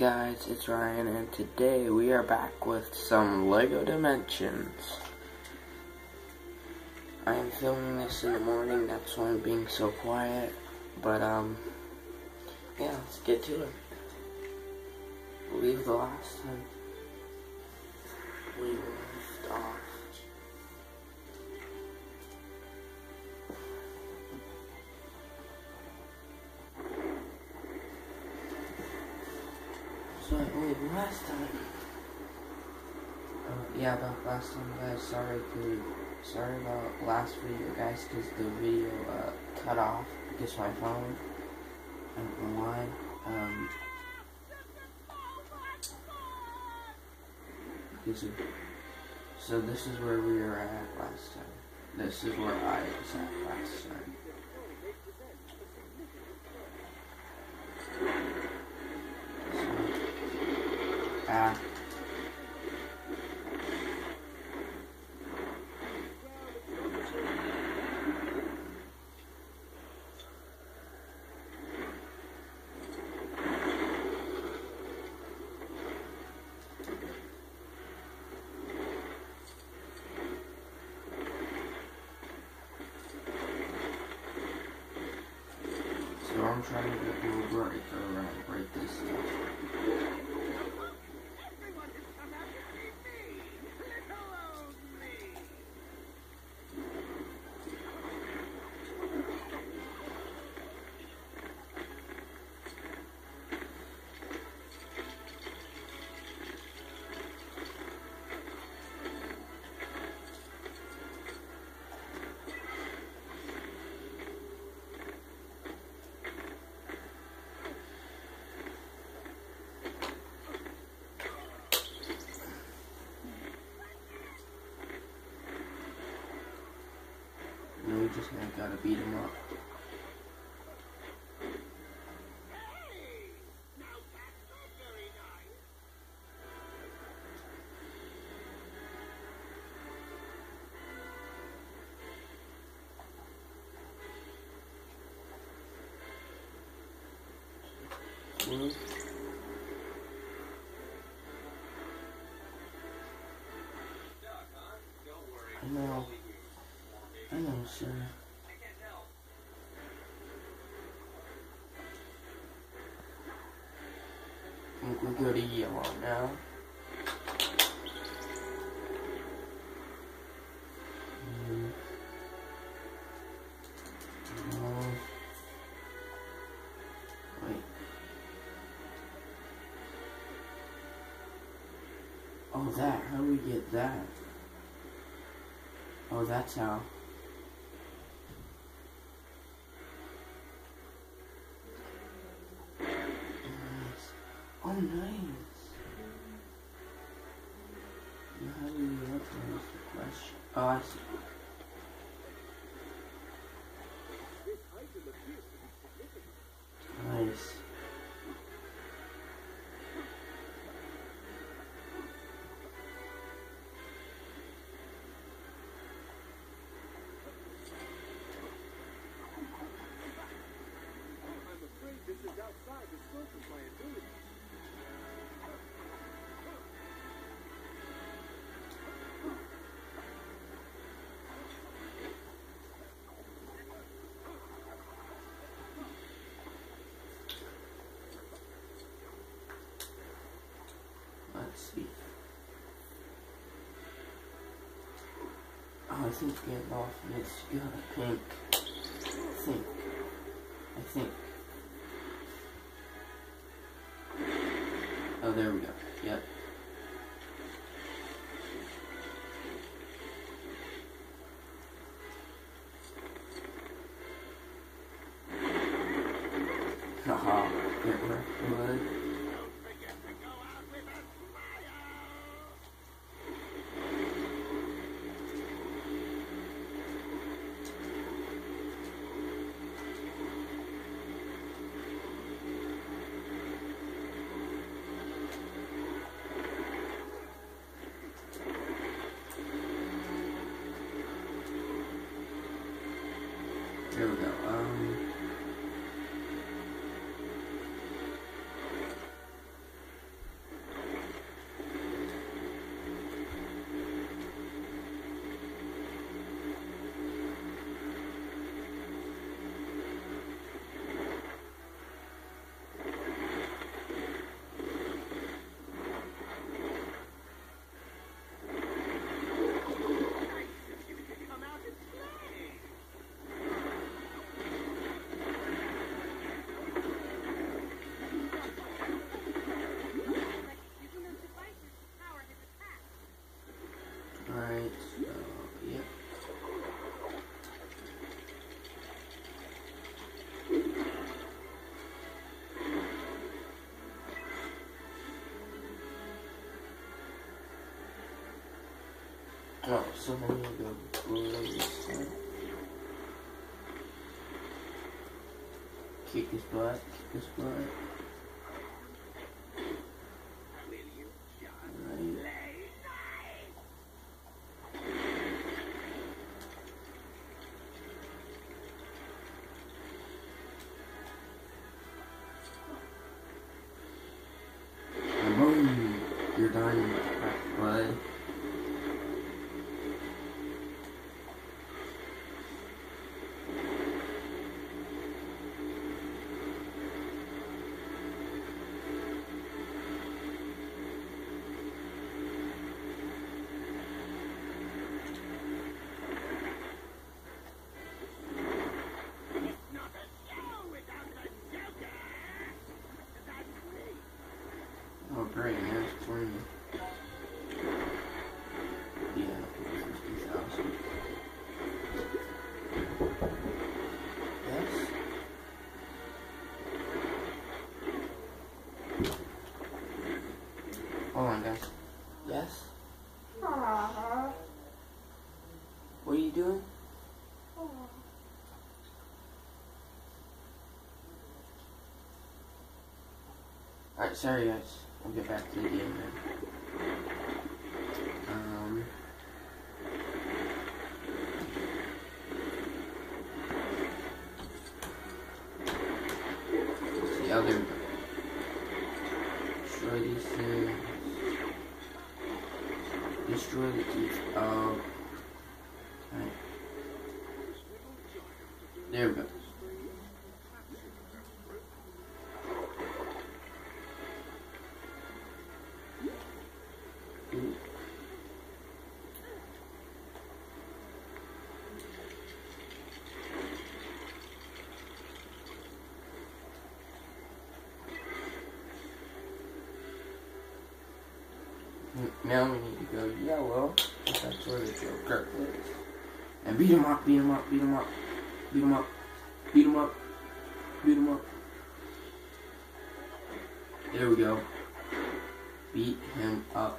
guys, it's Ryan, and today we are back with some LEGO Dimensions. I am filming this in the morning, that's why I'm being so quiet, but yeah, let's get to it. I believe the last time we left off, so I believe last time, about last time, guys. Sorry about last video, guys, because the video cut off because my phone. I don't know why. So this is where we were at last time. This is where I was at last time. So I'm trying to get a little break this stuff. We just gotta beat him up. I know, sir. I think we go to yellow now. Wait. Oh, that. How do we get that? Oh, that's how. Oh, nice. Now how do you get up there is the question. Oh, I see. Nice. I'm afraid this is outside the scope of my ability. Let's see. Oh, I think getting off it's got a pink. I think. Oh, there we go. Yep. Haha, it worked. Oh, so I need to go below this time. Kick his butt, kick his butt. Boom! You're done, bud. Oh great, now it's 20. Yeah, 50,000. Yes? Hold on guys. Yes? Aww. What are you doing? Alright, sorry guys. We'll get back to the game then. The other. Destroy these things. Destroy the teeth. Oh. Alright. There we go. Now we need to go yellow, because that's where the Joker is. And beat him up, beat him up, beat him up, beat him up, beat him up, beat him up. There we go. Beat him up.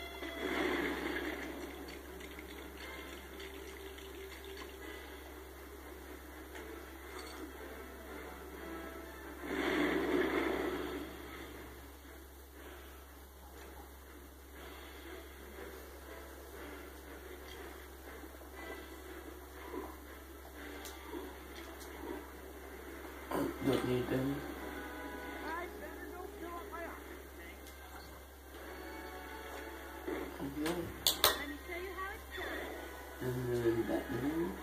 Don't need them. Okay. And then that one.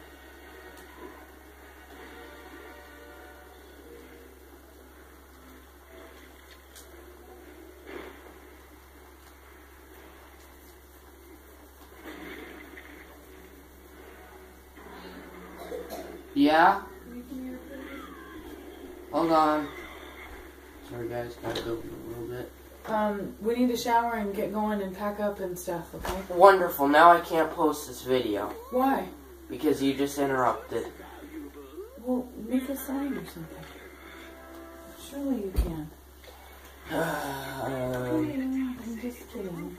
Yeah? Hold on. Sorry guys, gotta go a little bit. We need to shower and get going and pack up and stuff, okay? Wonderful, now I can't post this video. Why? Because you just interrupted. Well, make a sign or something. Surely you can. I'm just kidding.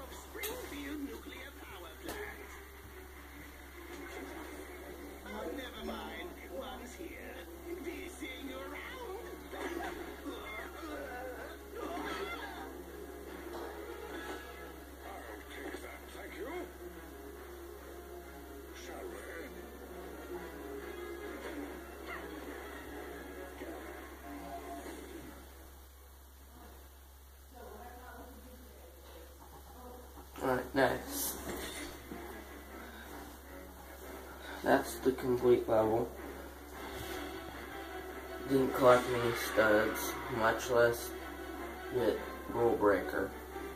Alright, next. That's the complete level. Didn't collect many studs, much less hit Rule Breaker.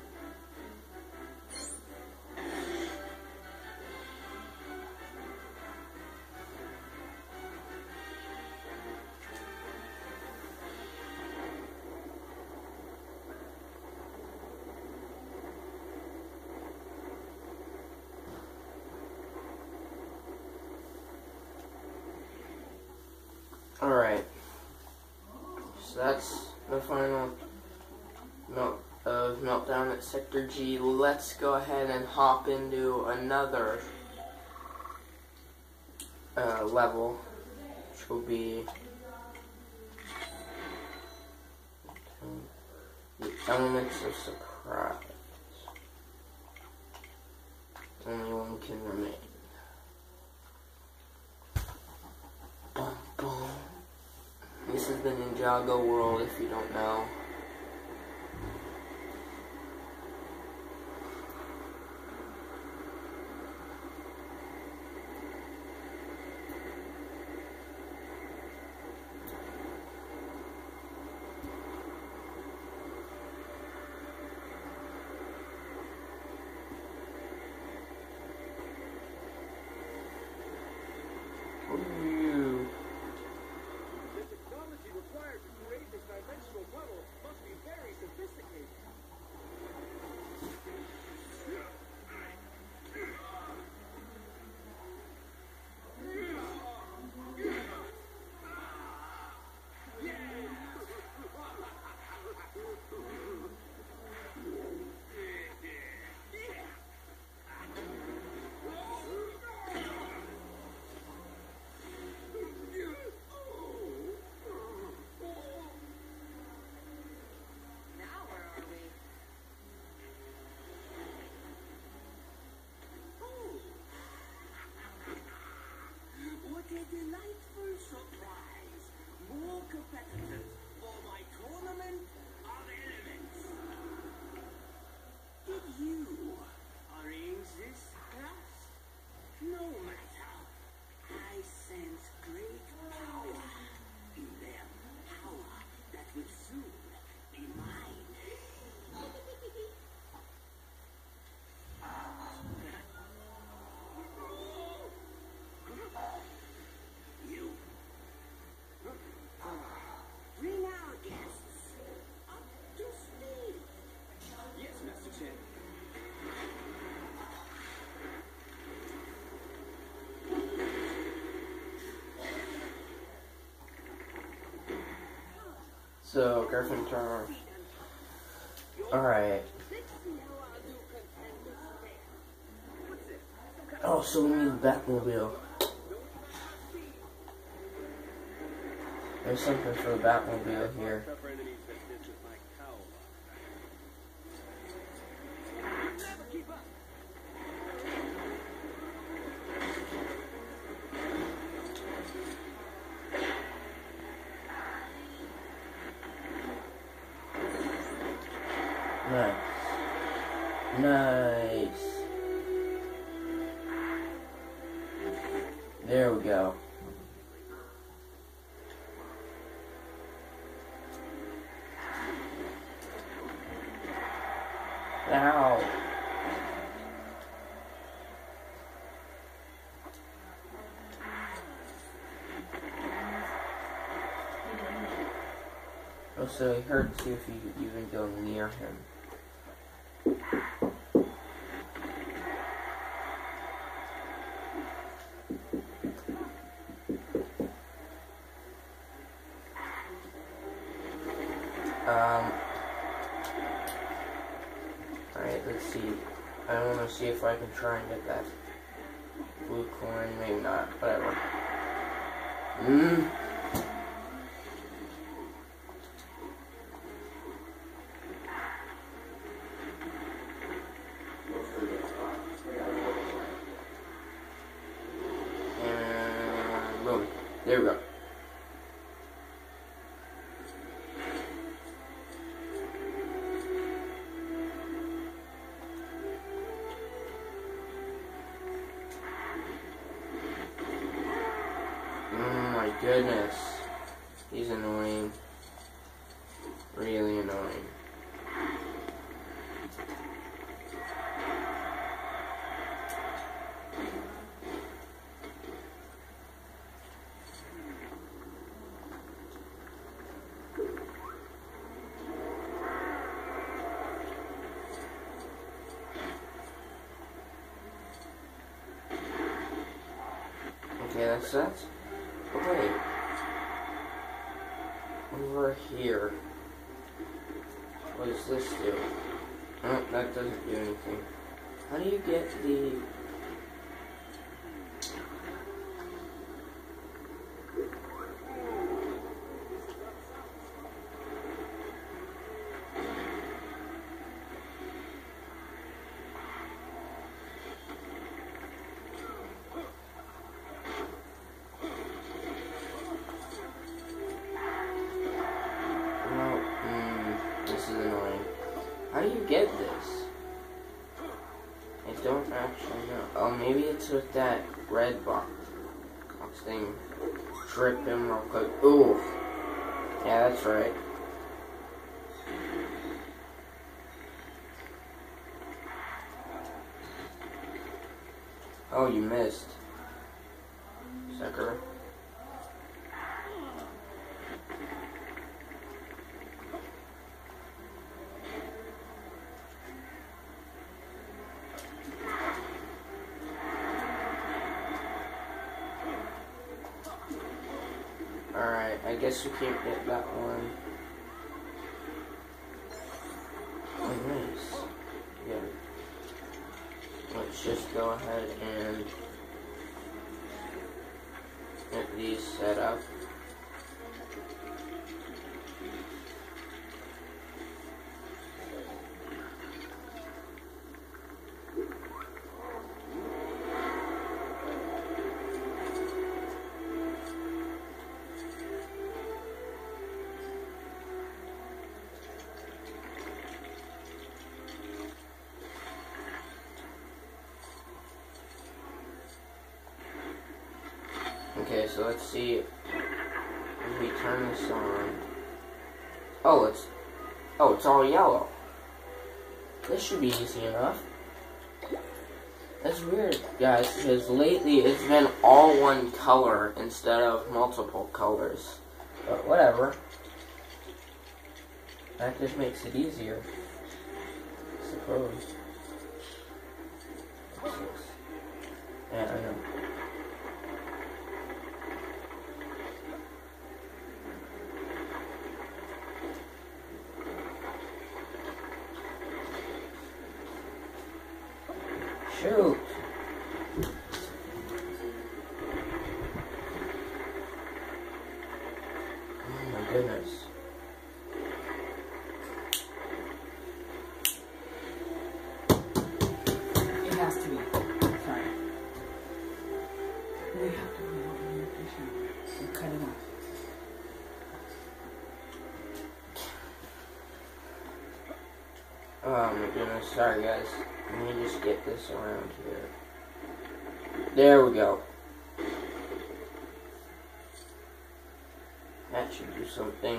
Alright, so that's the final Meltdown at Sector G. Let's go ahead and hop into another level, which will be the elements of surprise. Only one can remain. Boom, boom. This is the Ninjago world, if you don't know. Ooh. The technology required to create this dimensional tunnel must be very sophisticated. A delightful surprise. More competitors for my tournament of elements. Did you arrange this, class? No matter. I sense great power in them. Power that will soon be mine. Bring our guests up to speed. Yes, Master Chen. So, Griffin Turner. Alright. Oh, so we need the Batmobile. There's something for the Batmobile here. Tougher enemies than this with my cowl. Never keep up. Nice. Nice. There we go. Ow. Oh, so he hurts you if you even go near him. Alright, let's see. I want to see if I can try and get that blue coin. Maybe not. Whatever. And boom. There we go. My goodness. He's annoying. Really annoying. Okay, that's that. Oh, wait. Over here. What does this do? Oh, that doesn't do anything. How do you get the... do you get this? I don't actually know. Oh, maybe it's with that red box thing. Trip him real quick. Ooh. Yeah, that's right. Oh, you missed. Sucker. Alright, I guess you can't get that one. Oh, nice. Yeah. Let's just go ahead and get these set up. Okay, so let's see if we turn this on. Oh, it's all yellow. This should be easy enough. That's weird, guys, because lately it's been all one color instead of multiple colors. But whatever. That just makes it easier, I suppose. Yeah, I know. Shoot. Oh my goodness. It has to be. Sorry. We have to be over here so cut it off. Oh my goodness, sorry guys. Let me just get this around here. There we go. That should do something.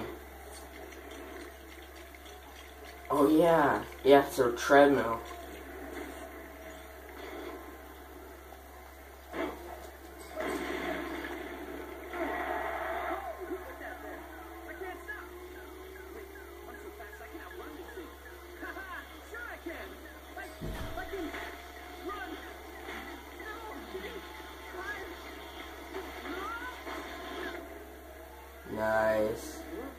Oh yeah, yeah, it's a treadmill. Nice.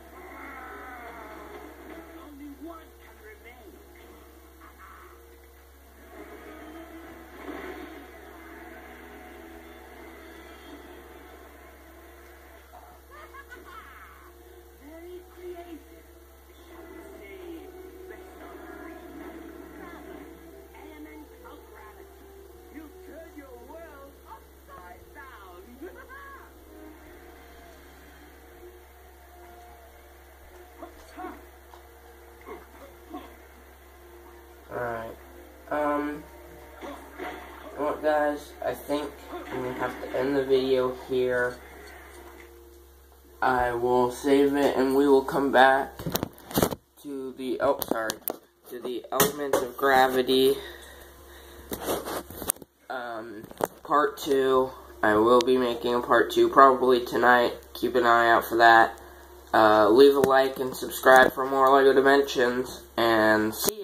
Only one can remain. Very creative. Shall we say, based on rather, elemental gravity. You turn your world upside down. Alright. Well guys, I think I'm gonna have to end the video here. I will save it and we will come back to the to the elements of gravity part 2. I will be making a part 2 probably tonight. Keep an eye out for that. Leave a like and subscribe for more LEGO Dimensions, and see